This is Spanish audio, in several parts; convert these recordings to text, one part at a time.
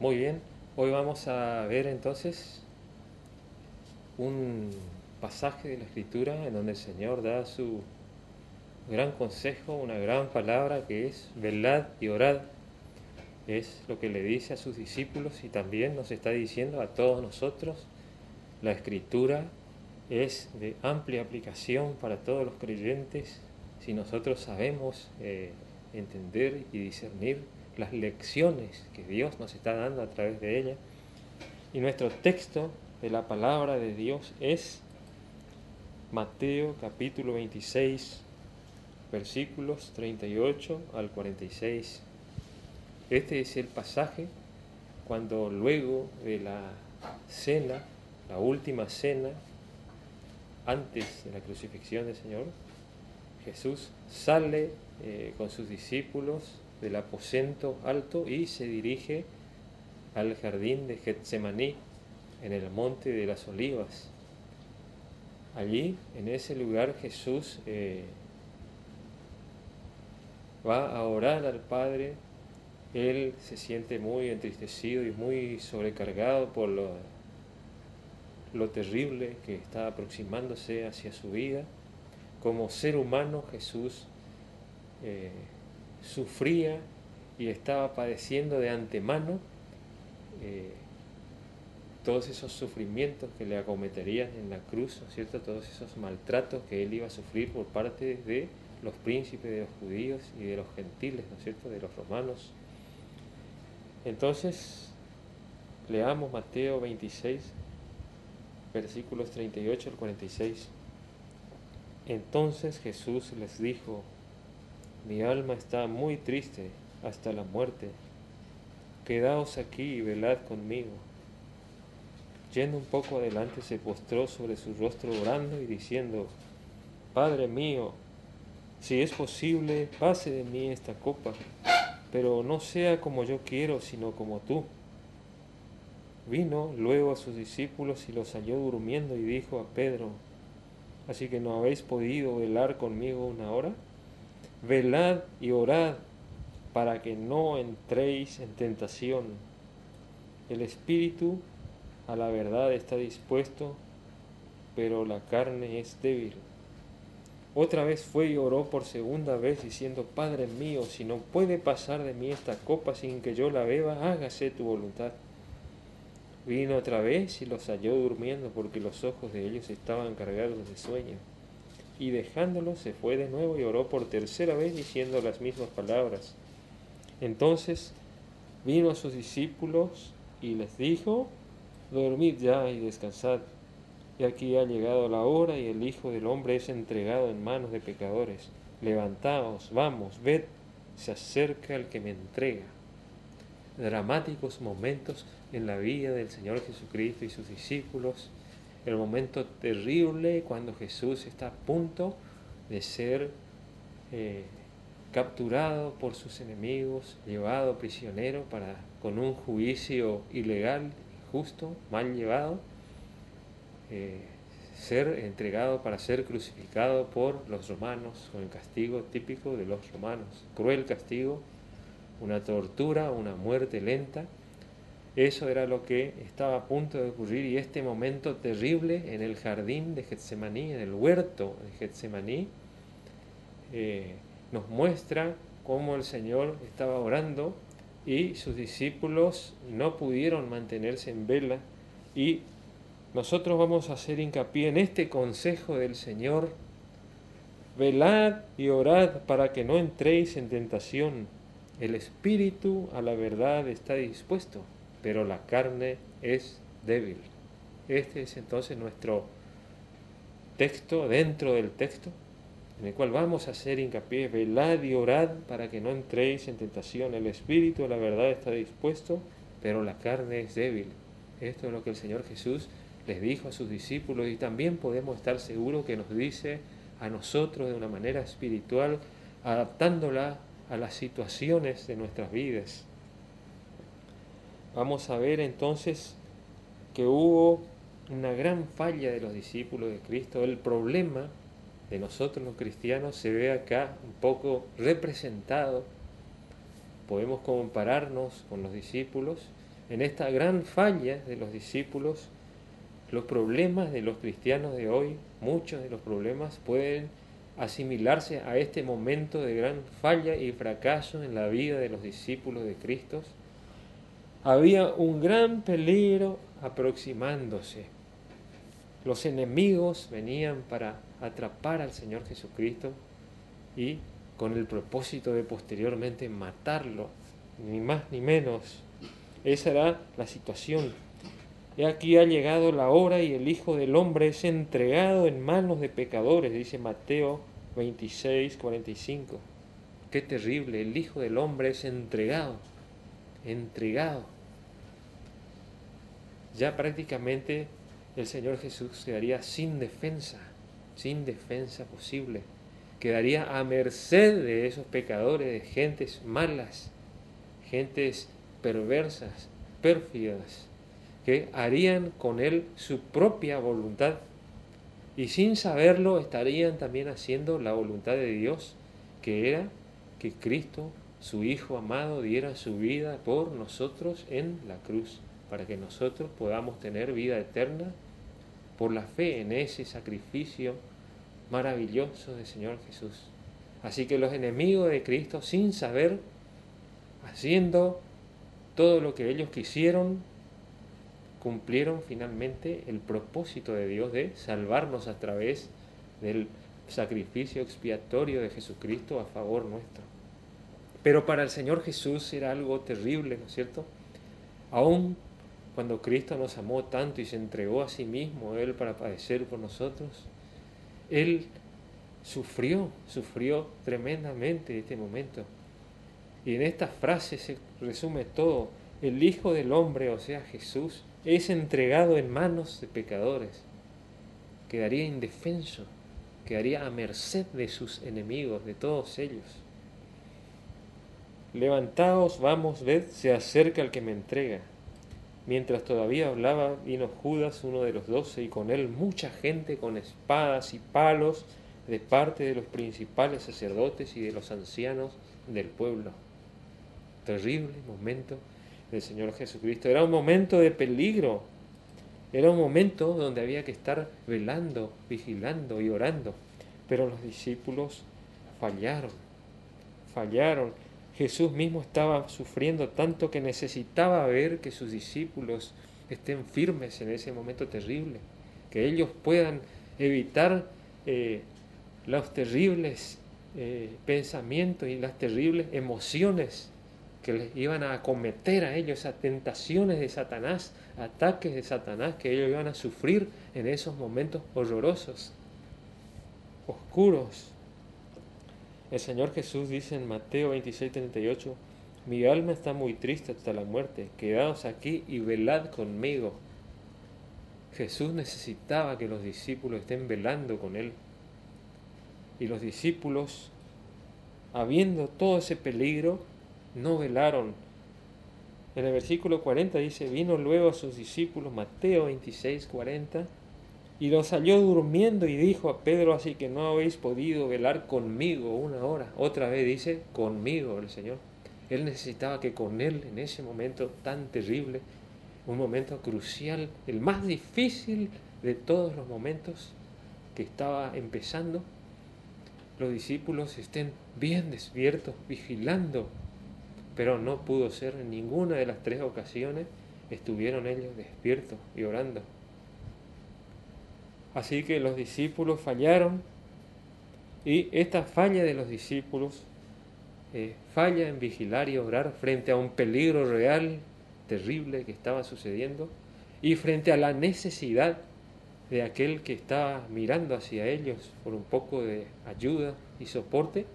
Muy bien, hoy vamos a ver entonces un pasaje de la Escritura en donde el Señor da su gran consejo, una gran palabra que es velad y orad. Es lo que le dice a sus discípulos y también nos está diciendo a todos nosotros. La Escritura es de amplia aplicación para todos los creyentes si nosotros sabemos entender y discernir las lecciones que Dios nos está dando a través de ella. Y nuestro texto de la palabra de Dios es Mateo capítulo 26, versículos 38 al 46. Este es el pasaje cuando luego de la cena, la última cena, antes de la crucifixión del Señor, Jesús sale con sus discípulos del aposento alto y se dirige al jardín de Getsemaní, en el monte de las Olivas. Allí, en ese lugar, Jesús va a orar al Padre. Él se siente muy entristecido y muy sobrecargado por lo terrible que está aproximándose hacia su vida. Como ser humano, Jesús sufría y estaba padeciendo de antemano todos esos sufrimientos que le acometerían en la cruz, ¿no es cierto? Todos esos maltratos que él iba a sufrir por parte de los príncipes de los judíos y de los gentiles, ¿no es cierto?, de los romanos. Entonces, leamos Mateo 26, versículos 38 al 46. Entonces Jesús les dijo: mi alma está muy triste hasta la muerte. Quedaos aquí y velad conmigo. Yendo un poco adelante, se postró sobre su rostro orando y diciendo: Padre mío, si es posible, pase de mí esta copa, pero no sea como yo quiero, sino como tú. Vino luego a sus discípulos y los halló durmiendo y dijo a Pedro: ¿así que no habéis podido velar conmigo una hora? Velad y orad para que no entréis en tentación. El espíritu a la verdad está dispuesto, pero la carne es débil. Otra vez fue y oró por segunda vez, diciendo: Padre mío, si no puede pasar de mí esta copa sin que yo la beba, hágase tu voluntad. Vino otra vez y los halló durmiendo, porque los ojos de ellos estaban cargados de sueño. Y dejándolos se fue de nuevo y oró por tercera vez, diciendo las mismas palabras. Entonces vino a sus discípulos y les dijo: dormid ya y descansad. Y aquí ha llegado la hora y el Hijo del Hombre es entregado en manos de pecadores. Levantaos, vamos, ved, se acerca el que me entrega. Dramáticos momentos en la vida del Señor Jesucristo y sus discípulos. El momento terrible cuando Jesús está a punto de ser capturado por sus enemigos, llevado prisionero con un juicio ilegal, injusto, mal llevado, ser entregado para ser crucificado por los romanos, con el castigo típico de los romanos, cruel castigo, una tortura, una muerte lenta. Eso era lo que estaba a punto de ocurrir, y este momento terrible en el jardín de Getsemaní, en el huerto de Getsemaní, nos muestra cómo el Señor estaba orando y sus discípulos no pudieron mantenerse en vela, y nosotros vamos a hacer hincapié en este consejo del Señor: velad y orad para que no entréis en tentación. El espíritu a la verdad está dispuesto, pero la carne es débil. Este es entonces nuestro texto dentro del texto, en el cual vamos a hacer hincapié: velad y orad para que no entréis en tentación. El espíritu a la verdad está dispuesto, pero la carne es débil. Esto es lo que el Señor Jesús les dijo a sus discípulos, y también podemos estar seguros que nos dice a nosotros de una manera espiritual, adaptándola a las situaciones de nuestras vidas. Vamos a ver entonces que hubo una gran falla de los discípulos de Cristo. El problema de nosotros los cristianos se ve acá un poco representado. Podemos compararnos con los discípulos en esta gran falla de los discípulos, los problemas de los cristianos de hoy, muchos de los problemas pueden asimilarse a este momento de gran falla y fracaso en la vida de los discípulos de Cristo. Había un gran peligro aproximándose. Los enemigos venían para atrapar al Señor Jesucristo y con el propósito de posteriormente matarlo, ni más ni menos. Esa era la situación. Y aquí ha llegado la hora y el Hijo del Hombre es entregado en manos de pecadores, dice Mateo 26, 45. Qué terrible, el Hijo del Hombre es entregado. Ya prácticamente el Señor Jesús quedaría sin defensa posible. Quedaría a merced de esos pecadores, de gentes malas, gentes perversas, pérfidas, que harían con él su propia voluntad y sin saberlo estarían también haciendo la voluntad de Dios, que era que Cristo, su Hijo amado, diera su vida por nosotros en la cruz, para que nosotros podamos tener vida eterna por la fe en ese sacrificio maravilloso del Señor Jesús. Así que los enemigos de Cristo, sin saber, haciendo todo lo que ellos quisieron, cumplieron finalmente el propósito de Dios de salvarnos a través del sacrificio expiatorio de Jesucristo a favor nuestro. Pero para el Señor Jesús era algo terrible, ¿no es cierto? Aún cuando Cristo nos amó tanto y se entregó a sí mismo, Él para padecer por nosotros, Él sufrió tremendamente este momento. Y en esta frase se resume todo. El Hijo del Hombre, o sea Jesús, es entregado en manos de pecadores. Quedaría indefenso, quedaría a merced de sus enemigos, de todos ellos. Levantaos, vamos, ved, se acerca el que me entrega. Mientras todavía hablaba, vino Judas, uno de los 12, y con él mucha gente con espadas y palos de parte de los principales sacerdotes y de los ancianos del pueblo. Terrible momento del Señor Jesucristo. Era un momento de peligro. Era un momento donde había que estar velando, vigilando y orando. Pero los discípulos fallaron. Jesús mismo estaba sufriendo tanto que necesitaba ver que sus discípulos estén firmes en ese momento terrible, que ellos puedan evitar los terribles pensamientos y las terribles emociones que les iban a acometer a ellos, esas tentaciones de Satanás, ataques de Satanás que ellos iban a sufrir en esos momentos horrorosos, oscuros. El Señor Jesús dice en Mateo 26, 38, mi alma está muy triste hasta la muerte, quedaos aquí y velad conmigo. Jesús necesitaba que los discípulos estén velando con Él. Y los discípulos, habiendo todo ese peligro, no velaron. En el versículo 40 dice, vino luego a sus discípulos, Mateo 26, 40, y los halló durmiendo y dijo a Pedro, así que no habéis podido velar conmigo una hora. Otra vez dice, conmigo el Señor. Él necesitaba que con Él, en ese momento tan terrible, un momento crucial, el más difícil de todos los momentos que estaba empezando, los discípulos estén bien despiertos, vigilando. Pero no pudo ser en ninguna de las 3 ocasiones, estuvieron ellos despiertos y orando. Así que los discípulos fallaron, y esta falla de los discípulos, falla en vigilar y orar frente a un peligro real, terrible que estaba sucediendo, y frente a la necesidad de aquel que estaba mirando hacia ellos por un poco de ayuda y soporte,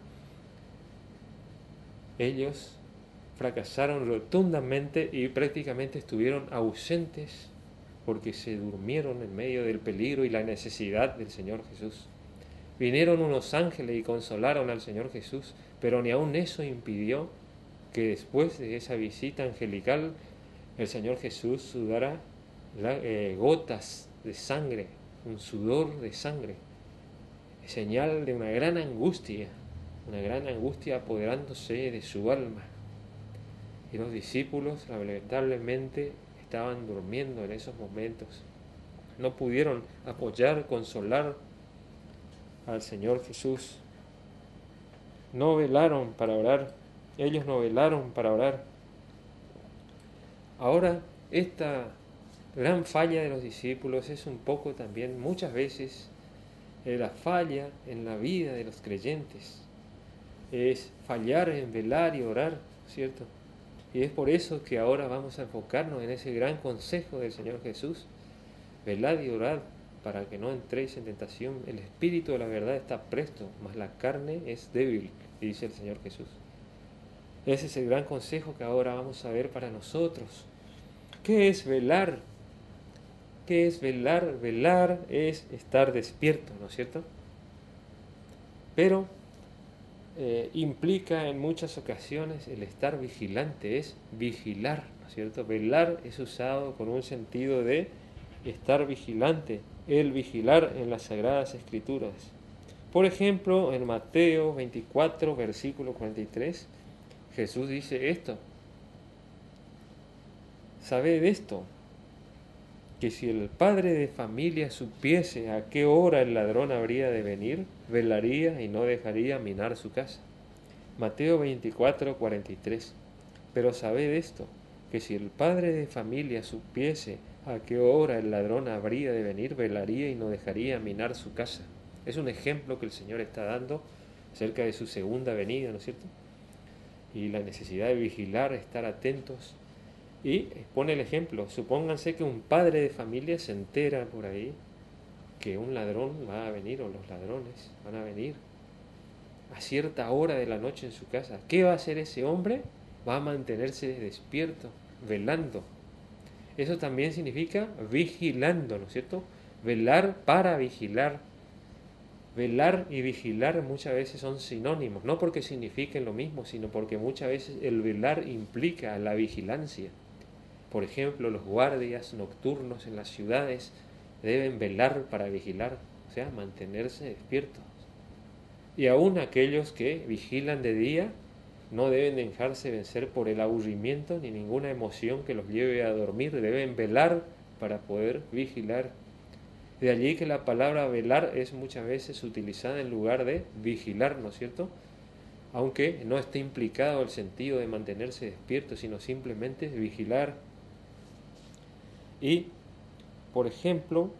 ellos fracasaron rotundamente y prácticamente estuvieron ausentes porque se durmieron en medio del peligro y la necesidad del Señor Jesús. Vinieron unos ángeles y consolaron al Señor Jesús, pero ni aun eso impidió que después de esa visita angelical el Señor Jesús sudara gotas de sangre, un sudor de sangre, señal de una gran angustia apoderándose de su alma. Y los discípulos lamentablemente estaban durmiendo en esos momentos. No pudieron apoyar, consolar al Señor Jesús. No velaron para orar. Ellos no velaron para orar. Ahora, esta gran falla de los discípulos es un poco también, muchas veces, la falla en la vida de los creyentes. Es fallar en velar y orar, ¿cierto? Y es por eso que ahora vamos a enfocarnos en ese gran consejo del Señor Jesús. Velad y orad para que no entréis en tentación. El espíritu de la verdad está presto, mas la carne es débil, dice el Señor Jesús. Ese es el gran consejo que ahora vamos a ver para nosotros. ¿Qué es velar? ¿Qué es velar? Velar es estar despierto, ¿no es cierto? Pero implica en muchas ocasiones el estar vigilante, es vigilar, ¿no es cierto? Velar es usado con un sentido de estar vigilante, el vigilar en las Sagradas Escrituras. Por ejemplo, en Mateo 24, versículo 43, Jesús dice esto: sabed esto, que si el padre de familia supiese a qué hora el ladrón habría de venir, velaría y no dejaría minar su casa. Mateo 24, 43. Pero sabed esto, que si el padre de familia supiese a qué hora el ladrón habría de venir, velaría y no dejaría minar su casa. Es un ejemplo que el Señor está dando acerca de su segunda venida, ¿no es cierto? Y la necesidad de vigilar, estar atentos. Y pone el ejemplo: supónganse que un padre de familia se entera por ahí que un ladrón va a venir, o los ladrones van a venir a cierta hora de la noche en su casa. ¿Qué va a hacer ese hombre? Va a mantenerse despierto, velando. Eso también significa vigilando, ¿no es cierto? Velar para vigilar. Velar y vigilar muchas veces son sinónimos, no porque signifiquen lo mismo, sino porque muchas veces el velar implica la vigilancia. Por ejemplo, los guardias nocturnos en las ciudades deben velar para vigilar, o sea, mantenerse despiertos. Y aún aquellos que vigilan de día no deben dejarse vencer por el aburrimiento ni ninguna emoción que los lleve a dormir, deben velar para poder vigilar. De allí que la palabra velar es muchas veces utilizada en lugar de vigilar, ¿no es cierto? Aunque no esté implicado el sentido de mantenerse despierto, sino simplemente vigilar. Y, por ejemplo,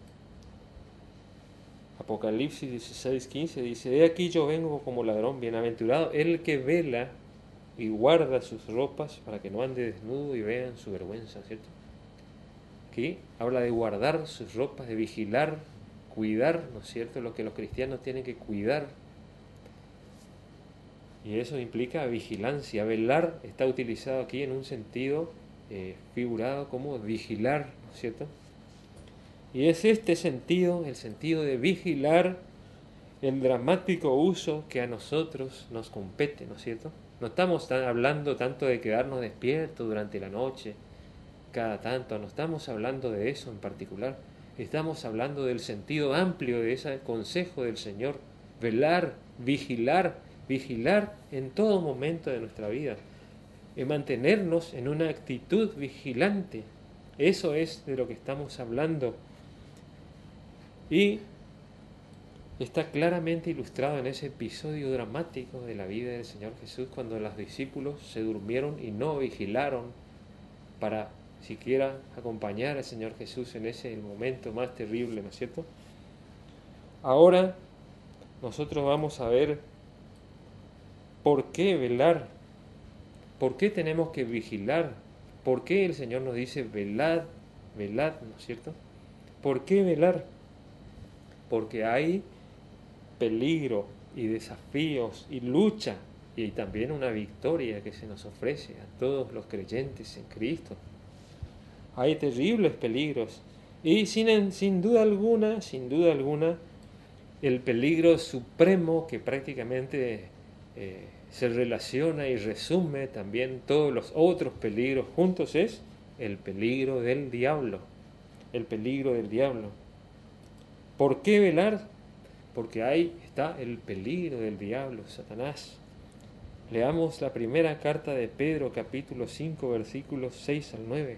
Apocalipsis 16:15 dice: he aquí yo vengo como ladrón, bienaventurado el que vela y guarda sus ropas para que no ande desnudo y vean su vergüenza, ¿cierto? Aquí habla de guardar sus ropas, de vigilar, cuidar, ¿no es cierto? Lo que los cristianos tienen que cuidar. Y eso implica vigilancia. Velar está utilizado aquí en un sentido figurado como vigilar, ¿no es cierto? Y es este sentido, el sentido de vigilar, el dramático uso que a nosotros nos compete, ¿no es cierto? No estamos hablando tanto de quedarnos despiertos durante la noche, cada tanto, no estamos hablando de eso en particular. Estamos hablando del sentido amplio de ese consejo del Señor: velar, vigilar, vigilar en todo momento de nuestra vida, y mantenernos en una actitud vigilante. Eso es de lo que estamos hablando. Y está claramente ilustrado en ese episodio dramático de la vida del Señor Jesús, cuando los discípulos se durmieron y no vigilaron para siquiera acompañar al Señor Jesús en ese momento más terrible, ¿no es cierto? Ahora nosotros vamos a ver por qué velar, por qué tenemos que vigilar, por qué el Señor nos dice velad, velad, ¿no es cierto? ¿Por qué velar? Porque hay peligro y desafíos y lucha y también una victoria que se nos ofrece a todos los creyentes en Cristo. Hay terribles peligros y sin duda alguna, el peligro supremo que prácticamente se relaciona y resume también todos los otros peligros juntos es el peligro del diablo. El peligro del diablo. ¿Por qué velar? Porque ahí está el peligro del diablo, Satanás. Leamos la primera carta de Pedro, capítulo 5, versículos 6 al 9.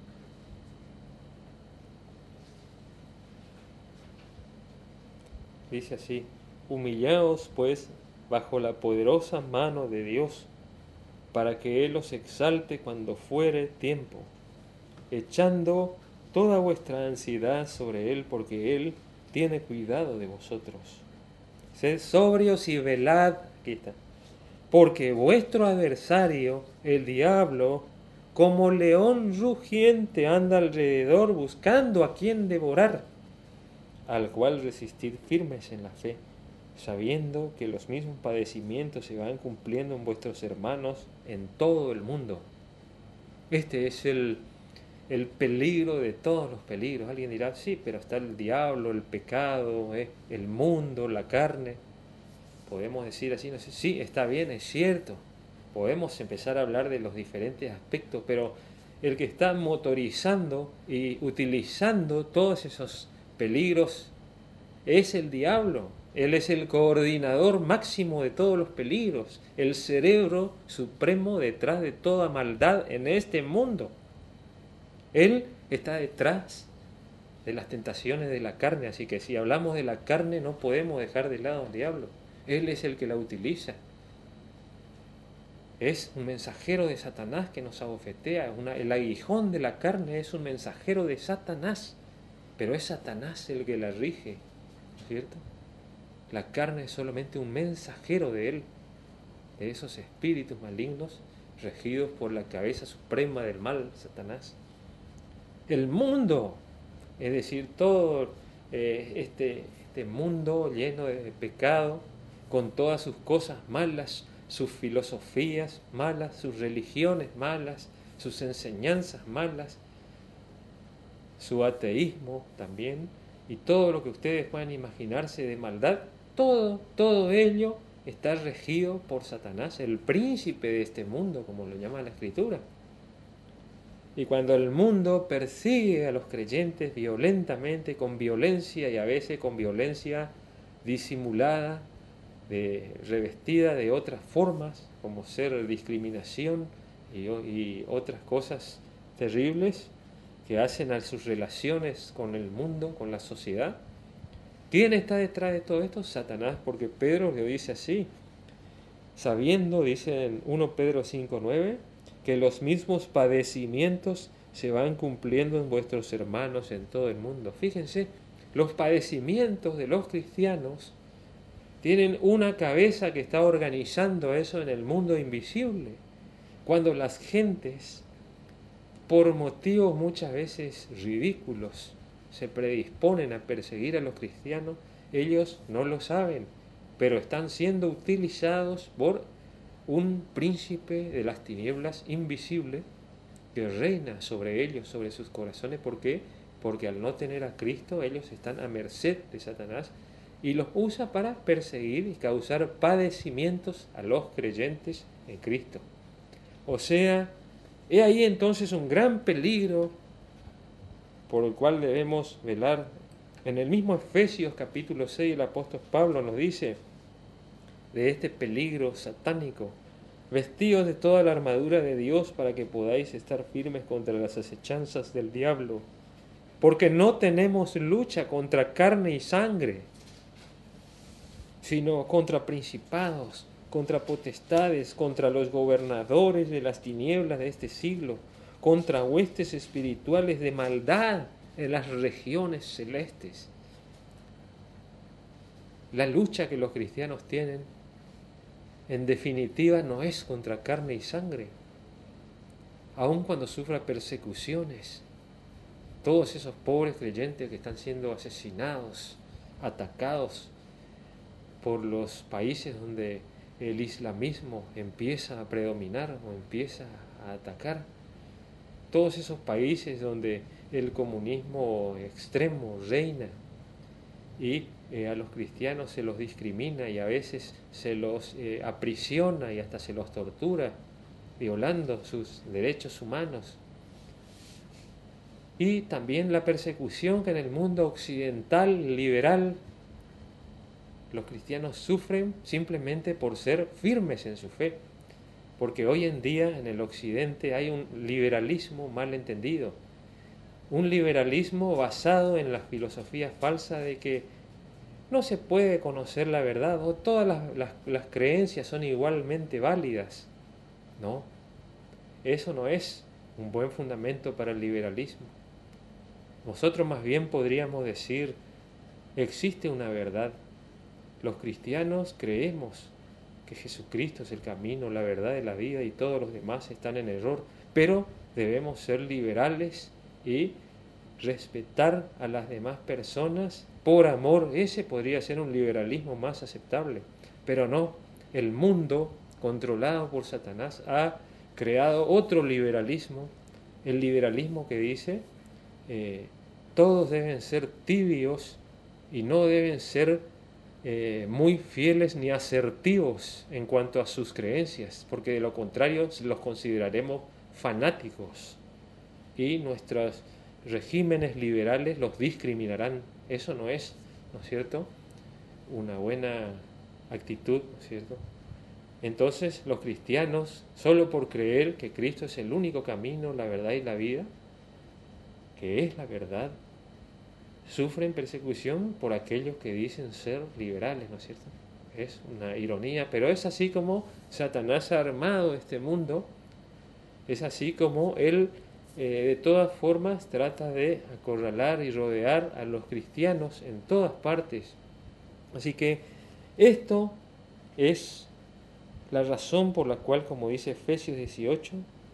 Dice así: humillaos pues bajo la poderosa mano de Dios, para que Él os exalte cuando fuere tiempo, echando toda vuestra ansiedad sobre Él, porque Él tiene cuidado de vosotros. Sed sobrios y velad, aquí está, porque vuestro adversario, el diablo, como león rugiente, anda alrededor buscando a quien devorar, al cual resistid firmes en la fe, sabiendo que los mismos padecimientos se van cumpliendo en vuestros hermanos en todo el mundo. Este es el peligro de todos los peligros. Alguien dirá, sí, pero está el diablo, el pecado, el mundo, la carne. Podemos decir así, no sé, sí, está bien, es cierto. Podemos empezar a hablar de los diferentes aspectos, pero el que está motorizando y utilizando todos esos peligros es el diablo. Él es el coordinador máximo de todos los peligros, el cerebro supremo detrás de toda maldad en este mundo. Él está detrás de las tentaciones de la carne, así que si hablamos de la carne no podemos dejar de lado al diablo. Él es el que la utiliza. Es un mensajero de Satanás que nos abofetea. El aguijón de la carne es un mensajero de Satanás, pero es Satanás el que la rige, ¿cierto? La carne es solamente un mensajero de él, de esos espíritus malignos regidos por la cabeza suprema del mal, Satanás. El mundo, es decir, todo este mundo lleno de pecado, con todas sus cosas malas, sus filosofías malas, sus religiones malas, sus enseñanzas malas, su ateísmo también, y todo lo que ustedes puedan imaginarse de maldad, todo ello está regido por Satanás, el príncipe de este mundo, como lo llama la Escritura. Y cuando el mundo persigue a los creyentes violentamente, con violencia y a veces con violencia disimulada, revestida de otras formas, como ser discriminación y otras cosas terribles que hacen a sus relaciones con el mundo, con la sociedad. ¿Quién está detrás de todo esto? Satanás, porque Pedro le dice así, sabiendo, dice en 1 Pedro 5:9, que los mismos padecimientos se van cumpliendo en vuestros hermanos en todo el mundo. Fíjense, los padecimientos de los cristianos tienen una cabeza que está organizando eso en el mundo invisible. Cuando las gentes, por motivos muchas veces ridículos, se predisponen a perseguir a los cristianos, ellos no lo saben, pero están siendo utilizados por un príncipe de las tinieblas invisible que reina sobre ellos, sobre sus corazones. ¿Por qué? Porque al no tener a Cristo, ellos están a merced de Satanás y los usa para perseguir y causar padecimientos a los creyentes en Cristo. O sea, he ahí entonces un gran peligro por el cual debemos velar. En el mismo Efesios capítulo 6 el apóstol Pablo nos dice de este peligro satánico: vestíos de toda la armadura de Dios para que podáis estar firmes contra las acechanzas del diablo, porque no tenemos lucha contra carne y sangre, sino contra principados, contra potestades, contra los gobernadores de las tinieblas de este siglo, contra huestes espirituales de maldad en las regiones celestes. La lucha que los cristianos tienen, en definitiva, no es contra carne y sangre. Aun cuando sufra persecuciones, todos esos pobres creyentes que están siendo asesinados, atacados por los países donde el islamismo empieza a predominar o empieza a atacar, todos esos países donde el comunismo extremo reina y a los cristianos se los discrimina y a veces se los aprisiona y hasta se los tortura, violando sus derechos humanos. Y también la persecución que en el mundo occidental liberal los cristianos sufren simplemente por ser firmes en su fe. porque hoy en día en el occidente hay un liberalismo mal entendido, un liberalismo basado en la filosofía falsa de que no se puede conocer la verdad o todas las creencias son igualmente válidas. No, eso no es un buen fundamento para el liberalismo. Nosotros más bien podríamos decir, existe una verdad. Los cristianos creemos que Jesucristo es el camino, la verdad y la vida y todos los demás están en error, pero debemos ser liberales y respetar a las demás personas por amor. Ese podría ser un liberalismo más aceptable, pero no, el mundo controlado por Satanás ha creado otro liberalismo, el liberalismo que dice todos deben ser tibios y no deben ser muy fieles ni asertivos en cuanto a sus creencias, porque de lo contrario los consideraremos fanáticos y nuestros regímenes liberales los discriminarán. Eso no es, ¿no es cierto?, una buena actitud, ¿no es cierto? Entonces los cristianos, solo por creer que Cristo es el único camino, la verdad y la vida, que es la verdad, sufren persecución por aquellos que dicen ser liberales, ¿no es cierto? Es una ironía, pero es así como Satanás ha armado este mundo, es así como él de todas formas trata de acorralar y rodear a los cristianos en todas partes. Así que esto es la razón por la cual, como dice Efesios 18,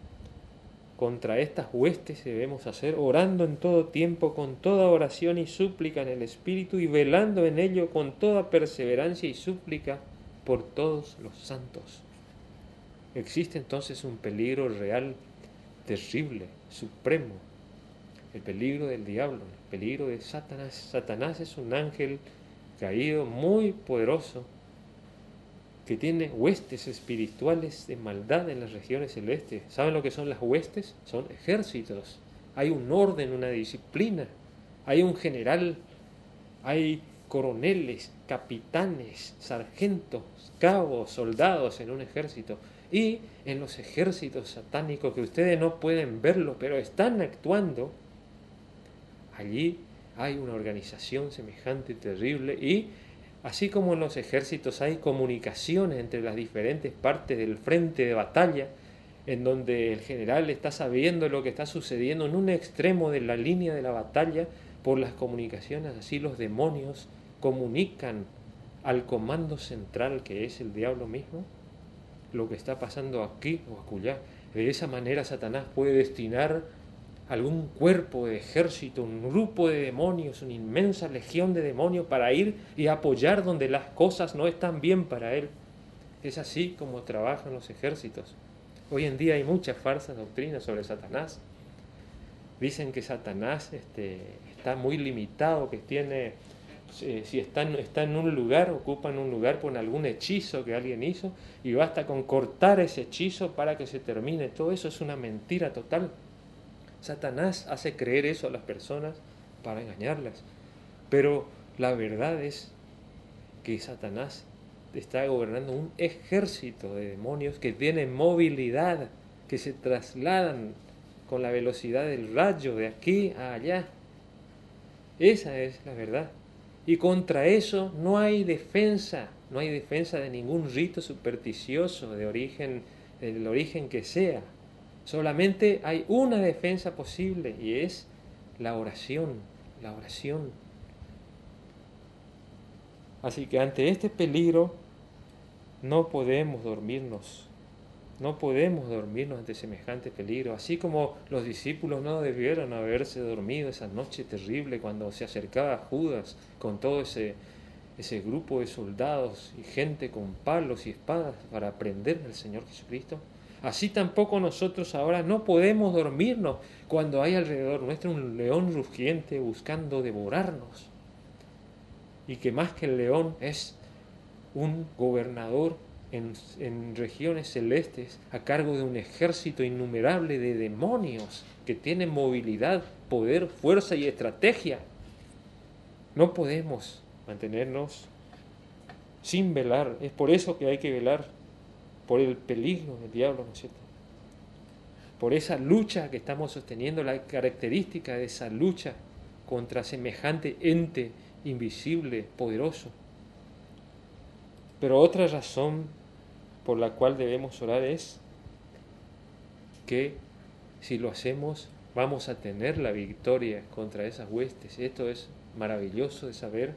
contra estas huestes debemos hacer, orando en todo tiempo, con toda oración y súplica en el Espíritu, y velando en ello con toda perseverancia y súplica por todos los santos. Existe entonces un peligro real, terrible, supremo, el peligro del diablo, el peligro de Satanás. Satanás es un ángel caído muy poderoso, que tiene huestes espirituales de maldad en las regiones celestes. ¿Saben lo que son las huestes? Son ejércitos. Hay un orden, una disciplina. Hay un general, hay coroneles, capitanes, sargentos, cabos, soldados en un ejército. Y en los ejércitos satánicos, que ustedes no pueden verlo, pero están actuando, allí hay una organización semejante y terrible, y así como en los ejércitos hay comunicaciones entre las diferentes partes del frente de batalla, en donde el general está sabiendo lo que está sucediendo en un extremo de la línea de la batalla por las comunicaciones, así los demonios comunican al comando central, que es el diablo mismo, lo que está pasando aquí o acullá. De esa manera Satanás puede destinar algún cuerpo de ejército, un grupo de demonios, una inmensa legión de demonios para ir y apoyar donde las cosas no están bien para él. Es así como trabajan los ejércitos. Hoy en día hay muchas falsas doctrinas sobre Satanás. Dicen que Satanás está muy limitado, que tiene, si está en un lugar, ocupa en un lugar por algún hechizo que alguien hizo, y basta con cortar ese hechizo para que se termine. Todo eso es una mentira total. Satanás hace creer eso a las personas para engañarlas. Pero la verdad es que Satanás está gobernando un ejército de demonios que tienen movilidad, que se trasladan con la velocidad del rayo de aquí a allá. Esa es la verdad. Y contra eso no hay defensa de ningún rito supersticioso de origen, del origen que sea. Solamente hay una defensa posible, y es la oración, la oración. Así que ante este peligro no podemos dormirnos ante semejante peligro, así como los discípulos no debieron haberse dormido esa noche terrible cuando se acercaba Judas con todo ese grupo de soldados y gente con palos y espadas para prender al Señor Jesucristo. Así tampoco nosotros ahora no podemos dormirnos cuando hay alrededor nuestro un león rugiente buscando devorarnos. Y que más que el león es un gobernador en regiones celestes a cargo de un ejército innumerable de demonios que tienen movilidad, poder, fuerza y estrategia. No podemos mantenernos sin velar. Es por eso que hay que velar, por el peligro del diablo, ¿no es cierto? Por esa lucha que estamos sosteniendo, la característica de esa lucha contra semejante ente invisible, poderoso. Pero otra razón por la cual debemos orar es que si lo hacemos vamos a tener la victoria contra esas huestes. Esto es maravilloso de saber.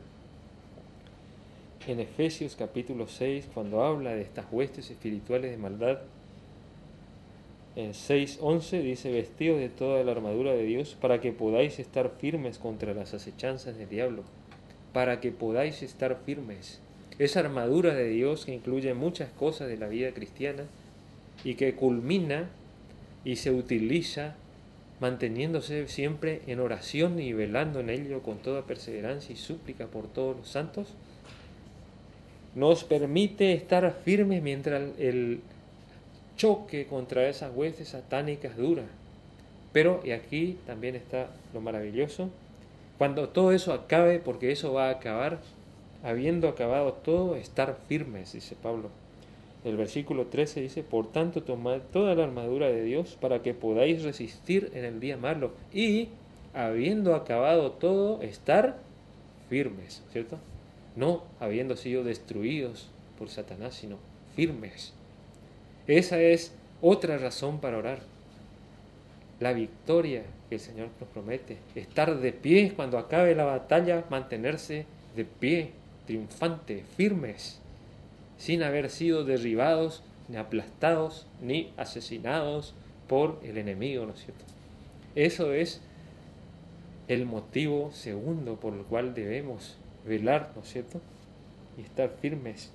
En Efesios capítulo 6, cuando habla de estas huestes espirituales de maldad, en 6:11 dice: vestidos de toda la armadura de Dios para que podáis estar firmes contra las acechanzas del diablo. Para que podáis estar firmes. Esa armadura de Dios que incluye muchas cosas de la vida cristiana y que culmina y se utiliza manteniéndose siempre en oración y velando en ello con toda perseverancia y súplica por todos los santos, nos permite estar firmes mientras el choque contra esas huestes satánicas dura. Pero, y aquí también está lo maravilloso, cuando todo eso acabe, porque eso va a acabar, habiendo acabado todo, estar firmes, dice Pablo. El versículo 13 dice: por tanto, tomad toda la armadura de Dios para que podáis resistir en el día malo y, habiendo acabado todo, estar firmes, ¿cierto? No habiendo sido destruidos por Satanás, sino firmes. Esa es otra razón para orar. La victoria que el Señor nos promete. Estar de pie cuando acabe la batalla, mantenerse de pie, triunfante, firmes, sin haber sido derribados, ni aplastados, ni asesinados por el enemigo, ¿no es cierto? Eso es el motivo segundo por el cual debemos velar, ¿no es cierto? Y estar firmes.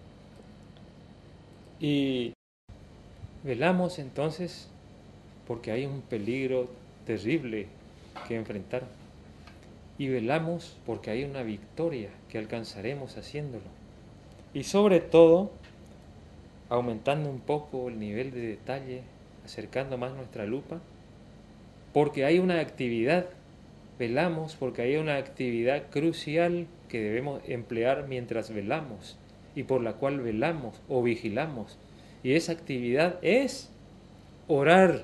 Y velamos entonces porque hay un peligro terrible que enfrentar. Y velamos porque hay una victoria que alcanzaremos haciéndolo. Y sobre todo, aumentando un poco el nivel de detalle, acercando más nuestra lupa, porque hay una actividad, velamos porque hay una actividad crucial que debemos emplear mientras velamos y por la cual velamos o vigilamos. Y esa actividad es orar.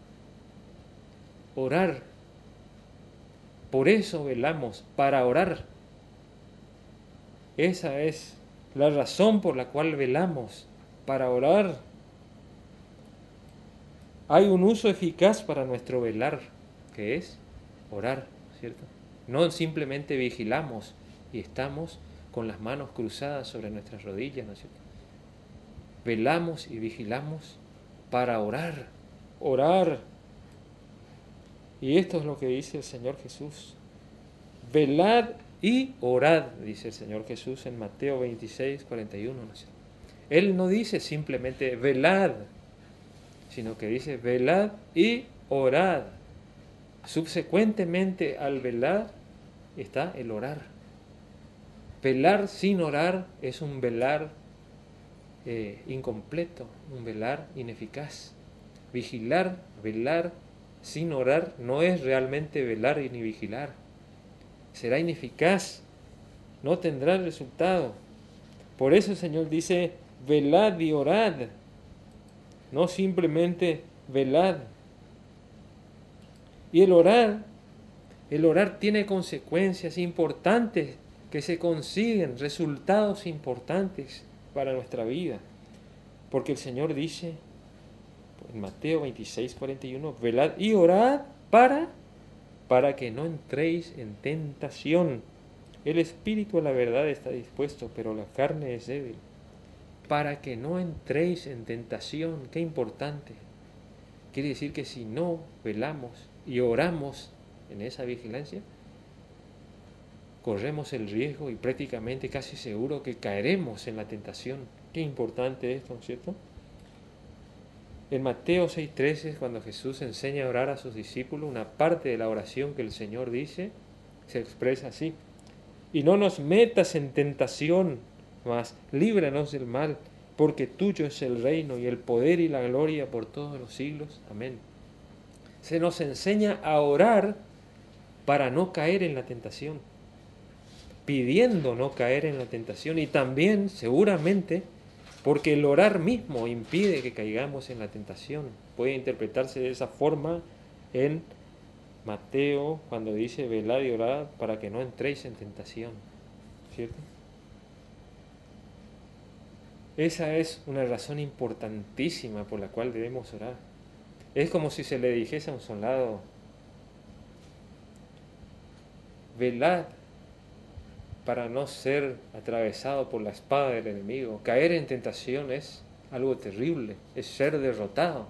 Orar. Por eso velamos, para orar. Esa es la razón por la cual velamos, para orar. Hay un uso eficaz para nuestro velar, que es orar, ¿cierto? No simplemente vigilamos y estamos con las manos cruzadas sobre nuestras rodillas, ¿no es cierto? Velamos y vigilamos para orar, orar. Y esto es lo que dice el Señor Jesús. Velad y orad, dice el Señor Jesús en Mateo 26, 41. ¿No es cierto? Él no dice simplemente velad, sino que dice velad y orad. Subsecuentemente al velar está el orar. Velar sin orar es un velar incompleto, un velar ineficaz. Vigilar, velar sin orar no es realmente velar ni vigilar. Será ineficaz, no tendrá resultado. Por eso el Señor dice velad y orad, no simplemente velad. Y el orar tiene consecuencias importantes que se consiguen, resultados importantes para nuestra vida. Porque el Señor dice en Mateo 26, 41, velad y orad para que no entréis en tentación. El espíritu a la verdad está dispuesto, pero la carne es débil. Para que no entréis en tentación. Qué importante. Quiere decir que si no velamos y oramos en esa vigilancia, corremos el riesgo y prácticamente casi seguro que caeremos en la tentación. Qué importante esto, ¿no es cierto? En Mateo 6:13, cuando Jesús enseña a orar a sus discípulos, una parte de la oración que el Señor dice se expresa así: y no nos metas en tentación, mas líbranos del mal, porque tuyo es el reino y el poder y la gloria por todos los siglos. Amén. Se nos enseña a orar para no caer en la tentación, pidiendo no caer en la tentación y también, seguramente, porque el orar mismo impide que caigamos en la tentación. Puede interpretarse de esa forma en Mateo cuando dice velad y orad para que no entréis en tentación, ¿cierto? Esa es una razón importantísima por la cual debemos orar. Es como si se le dijese a un soldado: velad para no ser atravesado por la espada del enemigo. Caer en tentación es algo terrible, es ser derrotado.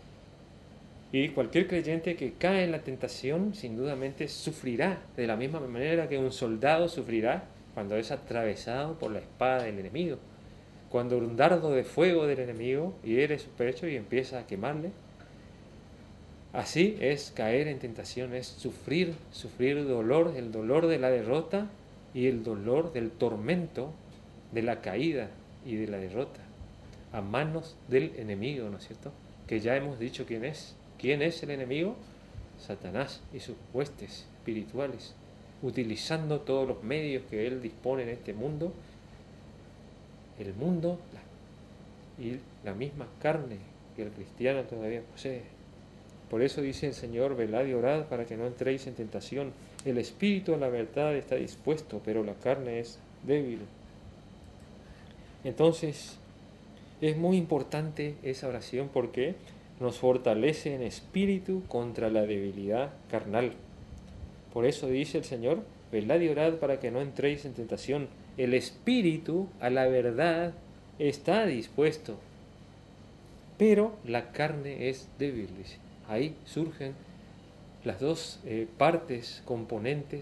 Y cualquier creyente que cae en la tentación, sin dudamente sufrirá, de la misma manera que un soldado sufrirá cuando es atravesado por la espada del enemigo. Cuando un dardo de fuego del enemigo hiere su pecho y empieza a quemarle, así es caer en tentación, es sufrir dolor, el dolor de la derrota y el dolor del tormento de la caída y de la derrota a manos del enemigo, ¿no es cierto? Que ya hemos dicho quién es. ¿Quién es el enemigo? Satanás y sus huestes espirituales, utilizando todos los medios que él dispone en este mundo, el mundo y la misma carne que el cristiano todavía posee. Por eso dice el Señor: velad y orad para que no entréis en tentación. El espíritu a la verdad está dispuesto, pero la carne es débil. Entonces, es muy importante esa oración porque nos fortalece en espíritu contra la debilidad carnal. Por eso dice el Señor: velad y orad para que no entréis en tentación. El espíritu a la verdad está dispuesto, pero la carne es débil, dice. Ahí surgen las dos partes componentes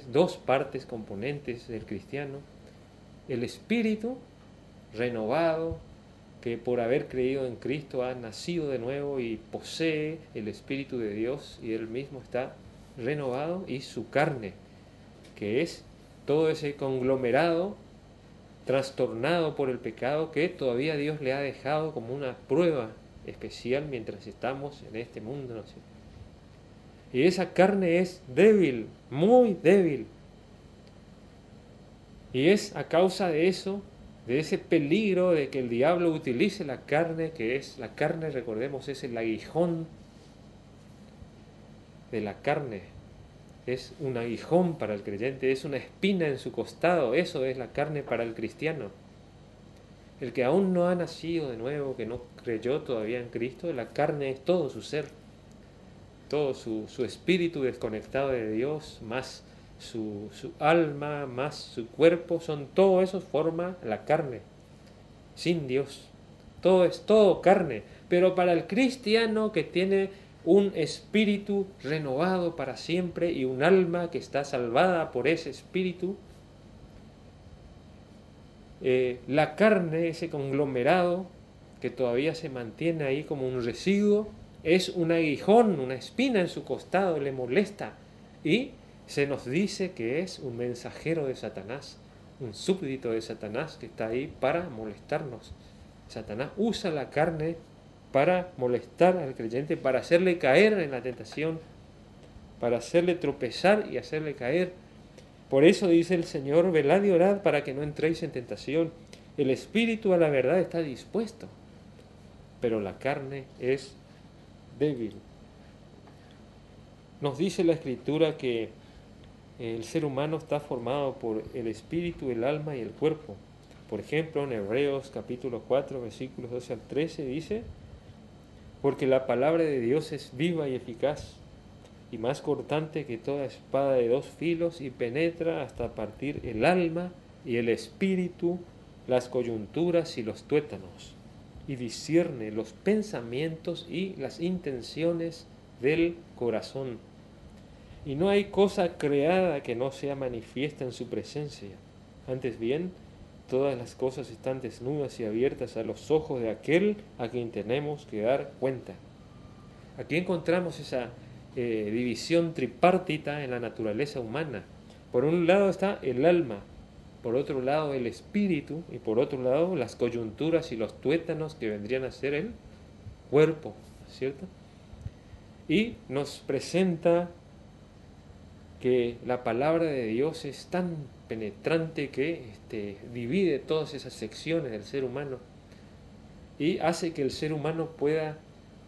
del cristiano: el espíritu renovado, que por haber creído en Cristo ha nacido de nuevo y posee el Espíritu de Dios y él mismo está renovado, y su carne, que es todo ese conglomerado trastornado por el pecado que todavía Dios le ha dejado como una prueba especial mientras estamos en este mundo, ¿no? Y esa carne es débil, muy débil. Y es a causa de eso, de ese peligro de que el diablo utilice la carne, que es la carne, recordemos, es el aguijón de la carne. Es un aguijón para el creyente, es una espina en su costado, eso es la carne para el cristiano. El que aún no ha nacido de nuevo, que no creyó todavía en Cristo, la carne es todo su ser, todo su espíritu desconectado de Dios, más su alma, más su cuerpo, todo eso forma la carne, sin Dios. Todo es todo carne, pero para el cristiano que tiene un espíritu renovado para siempre y un alma que está salvada por ese espíritu, la carne, ese conglomerado que todavía se mantiene ahí como un residuo, es un aguijón, una espina en su costado, le molesta, y se nos dice que es un mensajero de Satanás, un súbdito de Satanás que está ahí para molestarnos. Satanás usa la carne para molestar al creyente, para hacerle caer en la tentación, para hacerle tropezar y hacerle caer. Por eso dice el Señor: velad y orad para que no entréis en tentación. El espíritu a la verdad está dispuesto, pero la carne es débil. Nos dice la Escritura que el ser humano está formado por el espíritu, el alma y el cuerpo. Por ejemplo, en Hebreos capítulo 4, versículos 12 al 13 dice: porque la palabra de Dios es viva y eficaz, y más cortante que toda espada de dos filos, y penetra hasta partir el alma y el espíritu, las coyunturas y los tuétanos, y discierne los pensamientos y las intenciones del corazón. Y no hay cosa creada que no sea manifiesta en su presencia. Antes bien, todas las cosas están desnudas y abiertas a los ojos de aquel a quien tenemos que dar cuenta. Aquí encontramos esa división tripartita en la naturaleza humana. Por un lado está el alma, por otro lado el espíritu, y por otro lado las coyunturas y los tuétanos, que vendrían a ser el cuerpo, ¿cierto? Y nos presenta que la palabra de Dios es tan penetrante que divide todas esas secciones del ser humano. y hace que el ser humano pueda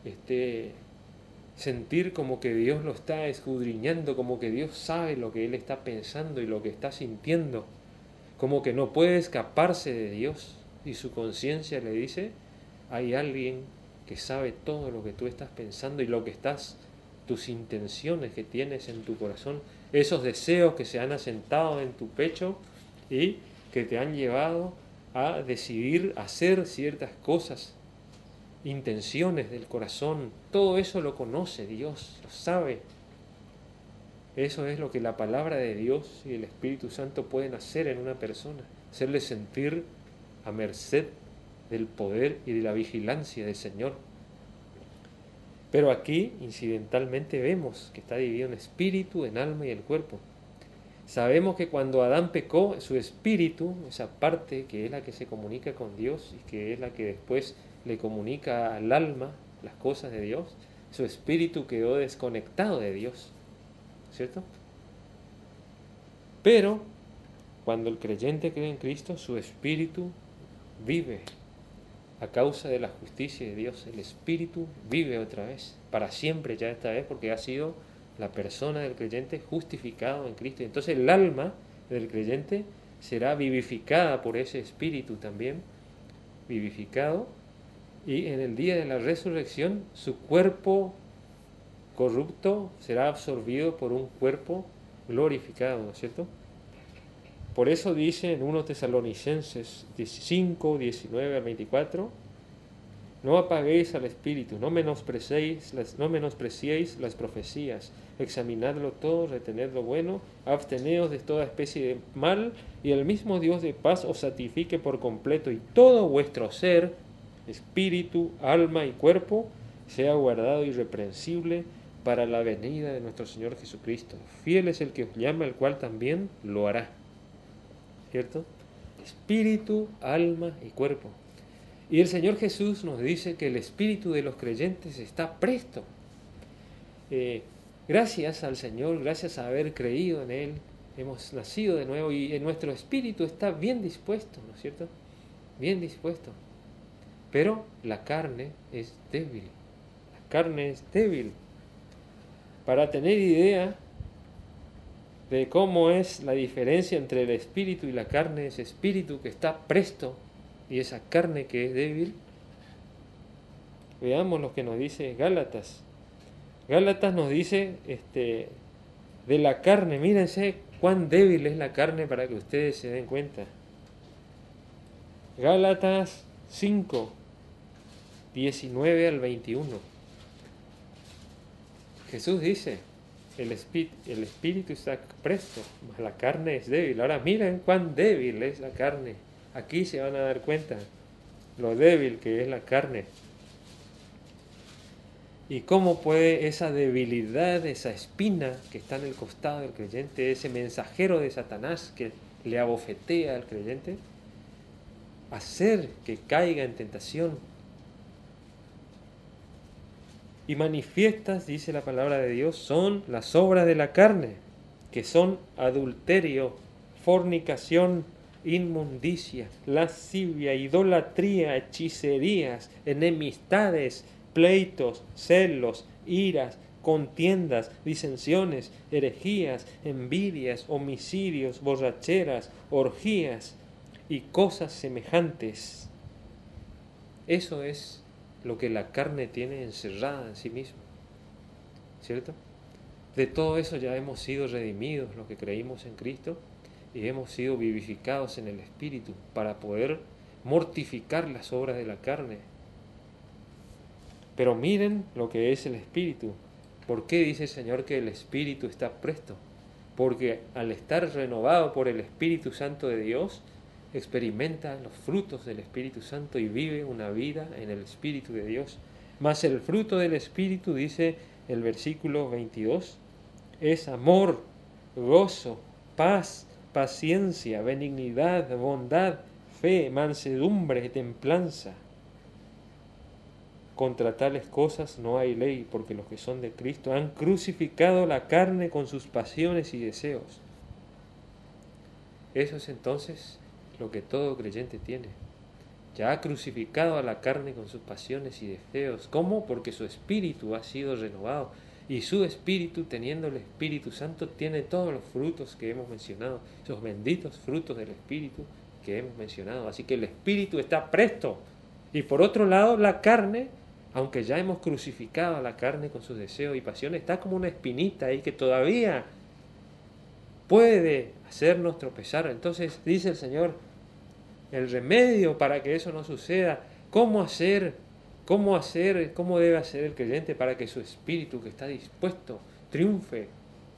sentir como que Dios lo está escudriñando, como que Dios sabe lo que él está pensando y lo que está sintiendo, como que no puede escaparse de Dios, y su conciencia le dice, hay alguien que sabe todo lo que tú estás pensando y lo que tus intenciones que tienes en tu corazón, esos deseos que se han asentado en tu pecho y que te han llevado a decidir hacer ciertas cosas, intenciones del corazón. Todo eso lo conoce Dios, lo sabe. Eso es lo que la palabra de Dios y el Espíritu Santo pueden hacer en una persona, hacerle sentir a merced del poder y de la vigilancia del Señor. Pero aquí, incidentalmente, vemos que está dividido en espíritu, en alma y en cuerpo. Sabemos que cuando Adán pecó, su espíritu, esa parte que es la que se comunica con Dios y que es la que después le comunica al alma las cosas de Dios, su espíritu quedó desconectado de Dios, ¿cierto? Pero cuando el creyente cree en Cristo, su espíritu vive a causa de la justicia de Dios. El espíritu vive otra vez, para siempre ya esta vez, porque ha sido la persona del creyente justificado en Cristo. Entonces el alma del creyente será vivificada por ese espíritu también, vivificado, y en el día de la resurrección su cuerpo corrupto será absorbido por un cuerpo glorificado, ¿no es cierto? Por eso dice en 1 Tesalonicenses 5, 19 al 24, no apaguéis al espíritu, no menospreciéis las profecías, examinadlo todo, retened lo bueno, absteneos de toda especie de mal, y el mismo Dios de paz os santifique por completo, y todo vuestro ser, espíritu, alma y cuerpo, sea guardado irreprensible para la venida de nuestro Señor Jesucristo. Fiel es el que os llama, el cual también lo hará. ¿Cierto? Espíritu, alma y cuerpo. Y el Señor Jesús nos dice que el espíritu de los creyentes está presto. Gracias al Señor, gracias a haber creído en Él, hemos nacido de nuevo y en nuestro espíritu está bien dispuesto, ¿no es cierto? Bien dispuesto. Pero la carne es débil. La carne es débil. Para tener idea de cómo es la diferencia entre el espíritu y la carne, ese espíritu que está presto y esa carne que es débil, veamos lo que nos dice Gálatas. Gálatas nos dice de la carne, mírense cuán débil es la carne para que ustedes se den cuenta. Gálatas 5, 19 al 21. Jesús dice, el espíritu está presto, mas la carne es débil. Ahora miren cuán débil es la carne. Aquí se van a dar cuenta lo débil que es la carne. Y cómo puede esa debilidad, esa espina que está en el costado del creyente, ese mensajero de Satanás que le abofetea al creyente, hacer que caiga en tentación. Y manifiestas, dice la palabra de Dios, son las obras de la carne, que son adulterio, fornicación, inmundicia, lascivia, idolatría, hechicerías, enemistades, pleitos, celos, iras, contiendas, disensiones, herejías, envidias, homicidios, borracheras, orgías y cosas semejantes. Eso es lo que la carne tiene encerrada en sí misma, ¿cierto? De todo eso ya hemos sido redimidos los que creímos en Cristo y hemos sido vivificados en el Espíritu para poder mortificar las obras de la carne. Pero miren lo que es el Espíritu. ¿Por qué dice el Señor que el Espíritu está presto? Porque al estar renovado por el Espíritu Santo de Dios, experimenta los frutos del Espíritu Santo y vive una vida en el Espíritu de Dios. Mas el fruto del Espíritu, dice el versículo 22, es amor, gozo, paz, paciencia, benignidad, bondad, fe, mansedumbre, templanza. Contra tales cosas no hay ley, porque los que son de Cristo han crucificado la carne con sus pasiones y deseos. Eso es entonces lo que todo creyente tiene. Ya ha crucificado a la carne con sus pasiones y deseos. ¿Cómo? Porque su espíritu ha sido renovado. Y su espíritu, teniendo el Espíritu Santo, tiene todos los frutos que hemos mencionado, esos benditos frutos del espíritu que hemos mencionado. Así que el espíritu está presto. Y por otro lado, la carne, aunque ya hemos crucificado a la carne con sus deseos y pasiones, está como una espinita ahí que todavía puede hacernos tropezar. Entonces dice el Señor, el remedio para que eso no suceda, cómo debe hacer el creyente para que su espíritu que está dispuesto triunfe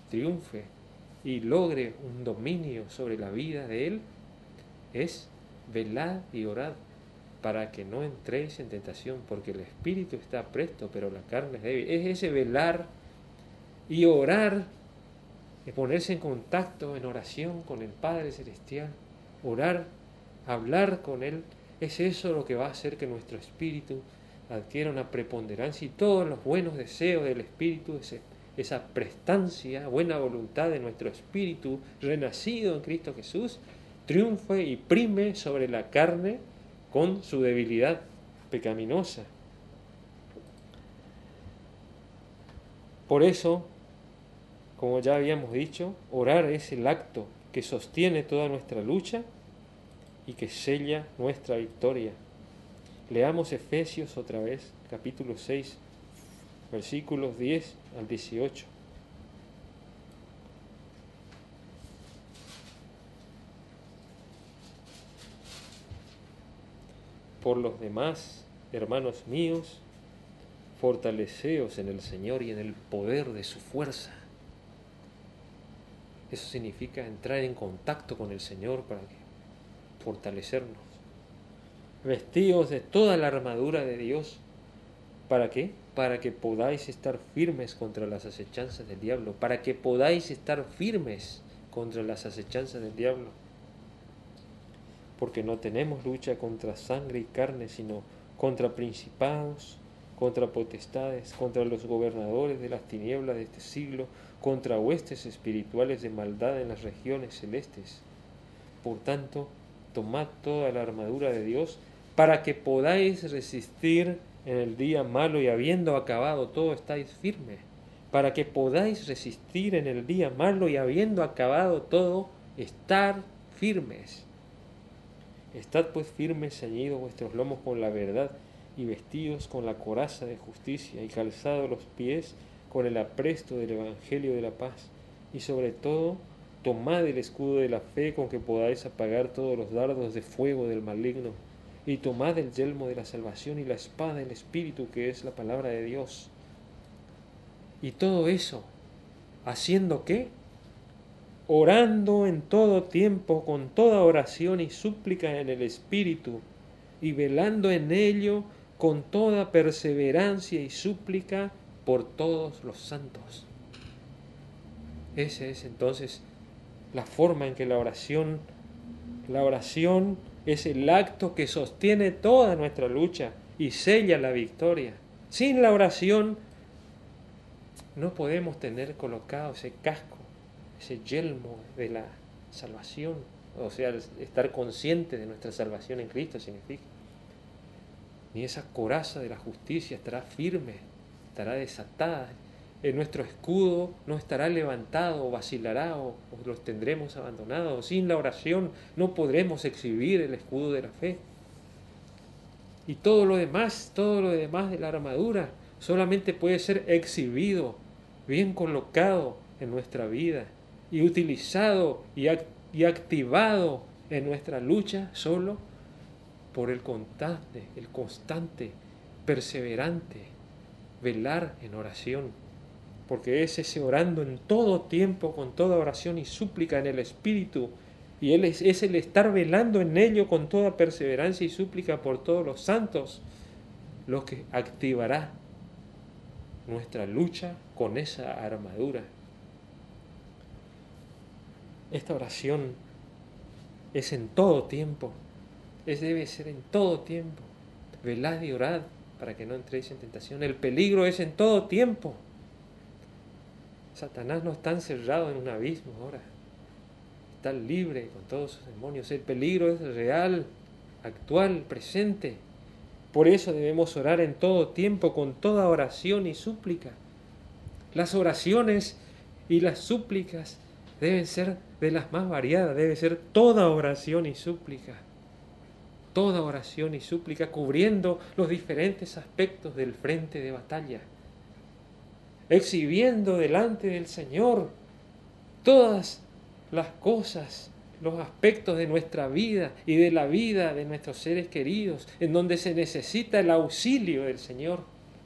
y logre un dominio sobre la vida de él, es velad y orad para que no entréis en tentación, porque el espíritu está presto, pero la carne es débil. Es ese velar y orar, es ponerse en contacto, en oración con el Padre Celestial, orar, hablar con Él, es eso lo que va a hacer que nuestro espíritu adquiera una preponderancia y todos los buenos deseos del espíritu, esa prestancia, buena voluntad de nuestro espíritu renacido en Cristo Jesús, triunfe y prime sobre la carne con su debilidad pecaminosa. Por eso, como ya habíamos dicho, orar es el acto que sostiene toda nuestra lucha y que sella nuestra victoria. Leamos Efesios otra vez, capítulo 6, versículos 10 al 18. Por los demás, hermanos míos, fortaleceos en el Señor y en el poder de su fuerza. Eso significa entrar en contacto con el Señor para fortalecernos. Vestíos de toda la armadura de Dios. ¿Para qué? Para que podáis estar firmes contra las acechanzas del diablo. Para que podáis estar firmes contra las acechanzas del diablo. Porque no tenemos lucha contra sangre y carne, sino contra principados, contra potestades, contra los gobernadores de las tinieblas de este siglo, contra huestes espirituales de maldad en las regiones celestes. Por tanto, tomad toda la armadura de Dios para que podáis resistir en el día malo y habiendo acabado todo estáis firmes. Para que podáis resistir en el día malo y habiendo acabado todo, estar firmes. Estad pues firmes, ceñidos vuestros lomos con la verdad y vestidos con la coraza de justicia y calzados los pies con el apresto del Evangelio de la paz. Y sobre todo, tomad el escudo de la fe con que podáis apagar todos los dardos de fuego del maligno. Y tomad el yelmo de la salvación y la espada del Espíritu, que es la palabra de Dios. Y todo eso, ¿haciendo qué? Orando en todo tiempo, con toda oración y súplica en el Espíritu, y velando en ello con toda perseverancia y súplica por todos los santos. Esa es entonces la forma en que la oración es el acto que sostiene toda nuestra lucha y sella la victoria. Sin la oración no podemos tener colocado ese casco, ese yelmo de la salvación, o sea, estar consciente de nuestra salvación en Cristo significa. Ni esa coraza de la justicia estará firme, estará desatada. Nuestro escudo no estará levantado o vacilará o los tendremos abandonados. Sin la oración no podremos exhibir el escudo de la fe. Y todo lo demás de la armadura solamente puede ser exhibido, bien colocado en nuestra vida y utilizado y activado en nuestra lucha solo por el constante, perseverante, velar en oración. Porque es ese orando en todo tiempo, con toda oración y súplica en el Espíritu, y es el estar velando en ello con toda perseverancia y súplica por todos los santos, lo que activará nuestra lucha con esa armadura. Esta oración es en todo tiempo, debe ser en todo tiempo. Velad y orad para que no entréis en tentación. El peligro es en todo tiempo. Satanás no está encerrado en un abismo ahora. Está libre con todos sus demonios. El peligro es real. actual, presente. Por eso debemos orar en todo tiempo, con toda oración y súplica. Las oraciones y las súplicas deben ser de las más variadas, debe ser toda oración y súplica. Toda oración y súplica cubriendo los diferentes aspectos del frente de batalla. Exhibiendo delante del Señor todas las cosas, los aspectos de nuestra vida y de la vida de nuestros seres queridos, en donde se necesita el auxilio del Señor.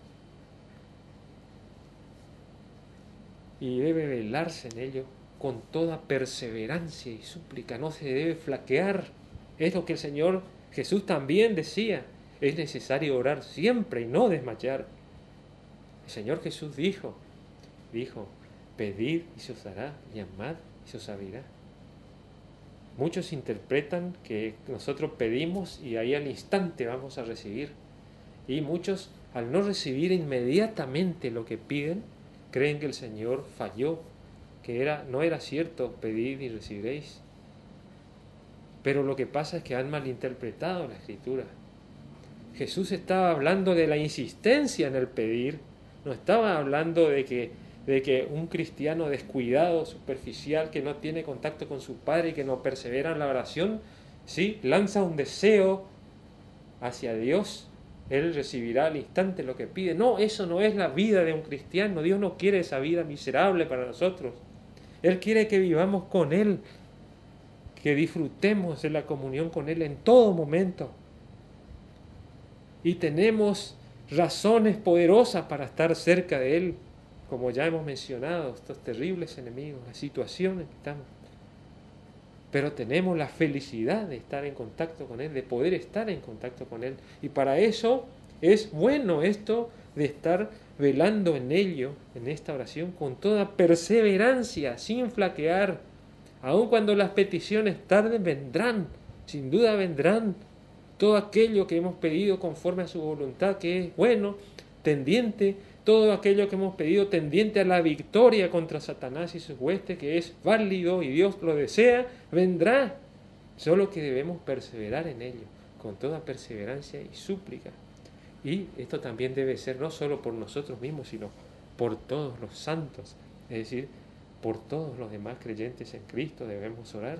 Y debe velarse en ello con toda perseverancia y súplica, no se debe flaquear. Es lo que el Señor Jesús también decía, es necesario orar siempre y no desmayar. El Señor Jesús dijo, pedid y se os dará, llamad y se os abrirá. Muchos interpretan que nosotros pedimos y ahí al instante vamos a recibir. Y muchos, al no recibir inmediatamente lo que piden, creen que el Señor falló, que no era cierto, pedid y recibiréis. Pero lo que pasa es que han malinterpretado la Escritura. Jesús estaba hablando de la insistencia en el pedir, no estaba hablando de que un cristiano descuidado, superficial, que no tiene contacto con su Padre y que no persevera en la oración, ¿sí? Lanza un deseo hacia Dios, Él recibirá al instante lo que pide. No, eso no es la vida de un cristiano. Dios no quiere esa vida miserable para nosotros. Él quiere que vivamos con Él, que disfrutemos de la comunión con Él en todo momento. Y tenemos razones poderosas para estar cerca de Él, como ya hemos mencionado, estos terribles enemigos, las situaciones que estamos. Pero tenemos la felicidad de estar en contacto con Él, de poder estar en contacto con Él. Y para eso es bueno esto de estar velando en ello, en esta oración, con toda perseverancia, sin flaquear. Aun cuando las peticiones tarden, vendrán, sin duda vendrán. Todo aquello que hemos pedido conforme a su voluntad, que es bueno, tendiente, todo aquello que hemos pedido tendiente a la victoria contra Satanás y sus huestes, que es válido y Dios lo desea, vendrá. Solo que debemos perseverar en ello, con toda perseverancia y súplica. Y esto también debe ser no solo por nosotros mismos, sino por todos los santos, es decir, por todos los demás creyentes en Cristo debemos orar.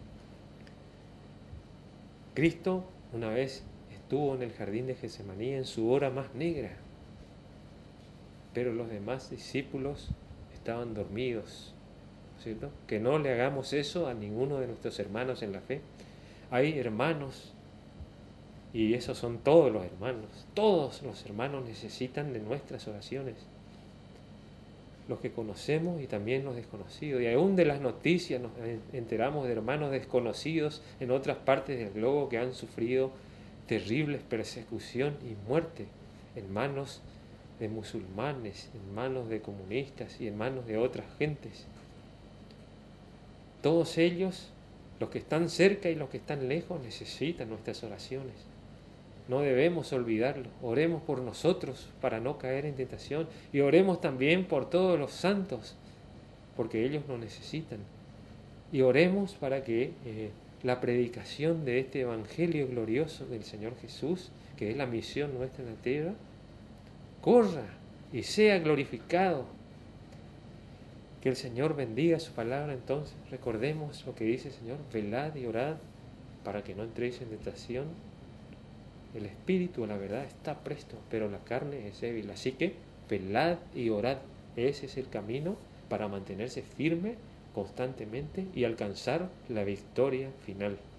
Cristo una vez estuvo en el jardín de Getsemaní en su hora más negra, pero los demás discípulos estaban dormidos, ¿cierto? Que no le hagamos eso a ninguno de nuestros hermanos en la fe. Hay hermanos, y esos son todos los hermanos necesitan de nuestras oraciones, los que conocemos y también los desconocidos, y aún de las noticias nos enteramos de hermanos desconocidos en otras partes del globo que han sufrido terribles persecución y muerte en manos de musulmanes, en manos de comunistas y en manos de otras gentes. Todos ellos, los que están cerca y los que están lejos, necesitan nuestras oraciones. No debemos olvidarlo. Oremos por nosotros para no caer en tentación y oremos también por todos los santos, porque ellos nos necesitan. Y oremos para que la predicación de este Evangelio glorioso del Señor Jesús, que es la misión nuestra en la tierra, corra y sea glorificado. Que el Señor bendiga su palabra. Entonces recordemos lo que dice el Señor: velad y orad para que no entréis en tentación. El espíritu, la verdad, está presto, pero la carne es débil. Así que velad y orad. Ese es el camino para mantenerse firme constantemente y alcanzar la victoria final.